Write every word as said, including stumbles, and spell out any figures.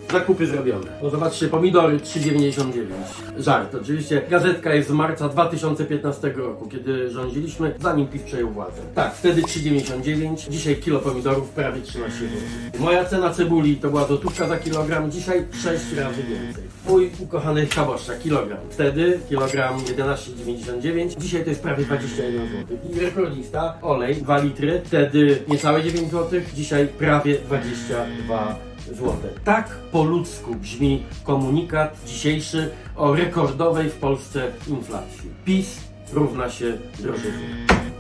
Zakupy zrobione. No zobaczcie, pomidory trzy dziewięćdziesiąt dziewięć. Żart, oczywiście. Gazetka jest z marca dwa tysiące piętnastego roku, kiedy rządziliśmy, zanim PiS przejął władzę. Tak, wtedy trzy dziewięćdziesiąt dziewięć, dzisiaj kilo pomidorów prawie trzynaście złotych. Moja cena cebuli to była złotówka za kilogram, dzisiaj sześć razy więcej. Mój ukochany chaboszczak, kilogram. Wtedy kilogram jedenaście dziewięćdziesiąt dziewięć, dzisiaj to jest prawie dwadzieścia jeden złotych. I rekordzista, olej dwa litry, wtedy niecałe dziewięć złotych, dzisiaj prawie dwadzieścia dwa złote. Tak po ludzku brzmi komunikat dzisiejszy o rekordowej w Polsce inflacji. PiS równa się drożyzna.